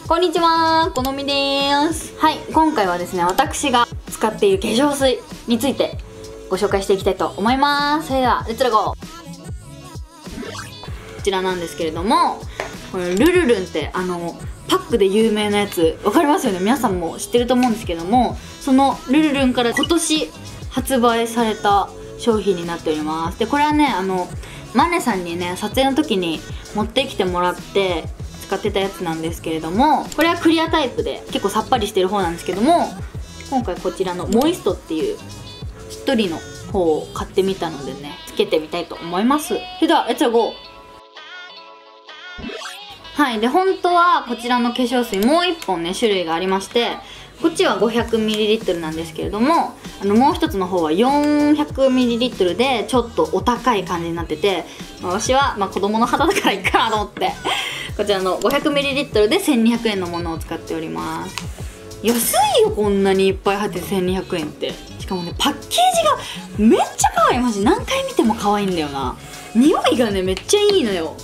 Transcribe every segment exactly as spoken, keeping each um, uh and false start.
こんにちは、このみです。はい、今回はですね、私が使っている化粧水についてご紹介していきたいと思います。それでは、レッツラゴー。こちらなんですけれども、これルルルンってあのパックで有名なやつわかりますよね。皆さんも知ってると思うんですけども、そのルルルンから今年発売された商品になっております。でこれはね、あのマネさんにね撮影の時に持ってきてもらって使ってたやつなんですけれども、これはクリアタイプで結構さっぱりしてる方なんですけども、今回こちらのモイストっていうしっとりの方を買ってみたのでね、つけてみたいと思います。それではレッツゴー。はい。で、本当はこちらの化粧水もう一本ね、種類がありまして、こっちは ごひゃくミリリットル なんですけれども、あの、もう一つの方は よんひゃくミリリットル でちょっとお高い感じになってて、まあ、私は、まあ、子供の肌だからいいかなと思って、こちらの ごひゃくミリリットル でせんにひゃくえんのものを使っております。安いよ、こんなにいっぱい入っててせんにひゃくえんって。しかもね、パッケージがめっちゃ可愛い。マジ何回見ても可愛いんだよな。匂いがね、めっちゃいいのよ。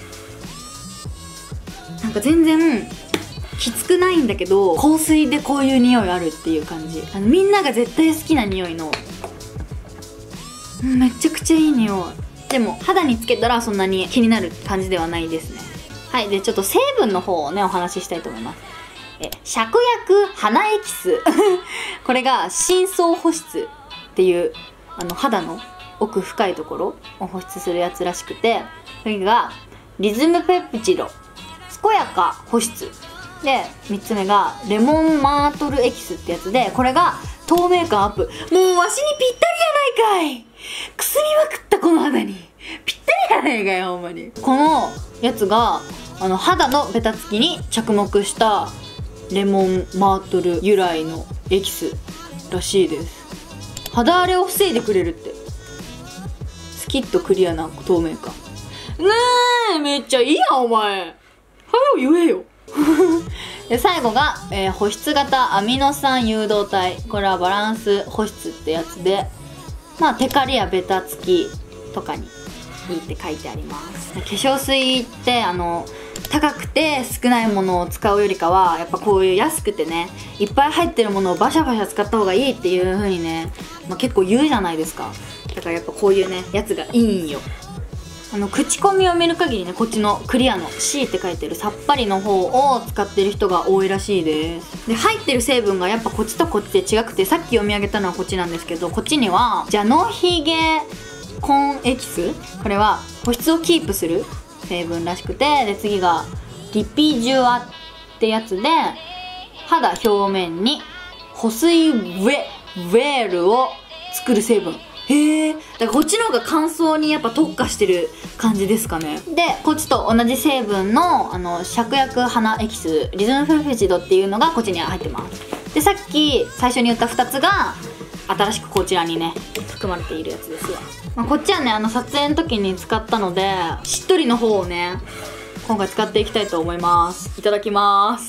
なんか全然きつくないんだけど、香水でこういう匂いあるっていう感じ。あのみんなが絶対好きな匂いの、うん、めちゃくちゃいい匂い。でも肌につけたらそんなに気になる感じではないですね。はい。でちょっと成分の方をねお話ししたいと思います。え芍薬花エキスこれが深層保湿っていうあの肌の奥深いところを保湿するやつらしくて、それがリズムペプチド健やか保湿で、みっつめがレモンマートルエキスってやつで、これが透明感アップ。もうわしにぴったりやないかい。くすみまくったこの肌にぴったりやないかい、ほんまに。このやつがあの肌のベタつきに着目したレモンマートル由来のエキスらしいです。肌荒れを防いでくれるって。スキッとクリアな透明感。ねえ、めっちゃいいやんお前。はよ言えよで最後が、えー、保湿型アミノ酸誘導体。これはバランス保湿ってやつで、まあテカリやベタつきとかにいいって書いてあります。化粧水ってあの高くて少ないものを使うよりかは、やっぱこういう安くてねいっぱい入ってるものをバシャバシャ使った方がいいっていう風にね、まあ、結構言うじゃないですか。だからやっぱこういうねやつがいいんよ。あの口コミを見る限りね、こっちのクリアの シー って書いてるさっぱりの方を使ってる人が多いらしいです。で入ってる成分がやっぱこっちとこっちで違くて、さっき読み上げたのはこっちなんですけど、こっちにはジャノヒゲコンエキス、これは保湿をキープする成分らしくて、で次がリピジュアってやつで肌表面に保水ウェウェールを作る成分。へえ、だからこっちの方が乾燥にやっぱ特化してる感じですかね。でこっちと同じ成分のあの芍薬花エキスリズムペプチドっていうのがこっちに入ってます。でさっき最初に言ったふたつが新しくこちらにね含まれているやつですわ。まあ、こっちはねあの撮影の時に使ったので、しっとりの方をね今回使っていきたいと思います。いただきます。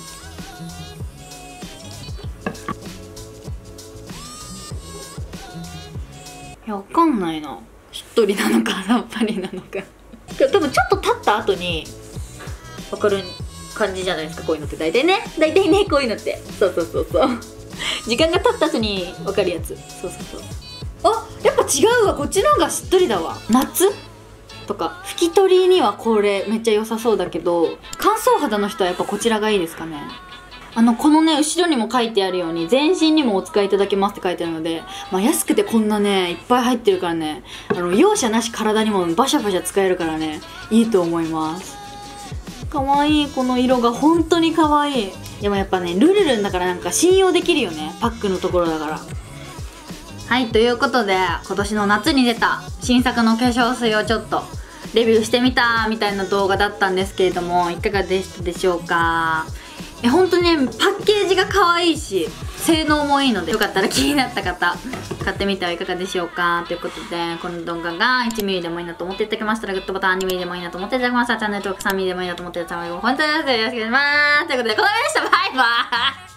いや、わかんないな。しっとりなのかさっぱりなのか多分ちょっと経った後にわかる感じじゃないですか、こういうのって。大体ね大体ねこういうのって、そうそうそうそう時間が経った後にわかるやつ。そうそうそう。あ、やっぱ違うわ。こっちの方がしっとりだわ。夏とか拭き取りにはこれめっちゃ良さそうだけど、乾燥肌の人はやっぱこちらがいいですかね。あのこのね後ろにも書いてあるように全身にもお使いいただけますって書いてあるので、まあ、安くてこんなねいっぱい入ってるからね、あの容赦なし体にもバシャバシャ使えるからねいいと思います。かわいい、この色が本当にかわいい。でもやっぱねルルルンだからなんか信用できるよね、パックのところだから。はい、ということで今年の夏に出た新作の化粧水をちょっとレビューしてみたみたいな動画だったんですけれども、いかがでしたでしょうか。え本当にねパッケージが可愛いし性能もいいので、よかったら気になった方買ってみてはいかがでしょうか。ということでこの動画がいちミリでもいいなと思っていただけましたらグッドボタン、にミリでもいいなと思っていただけましたらチャンネル登録、さんミリでもいいなと思っていただけましたら本当によろしくお願いします。ということでこのままでした。バイバーイ。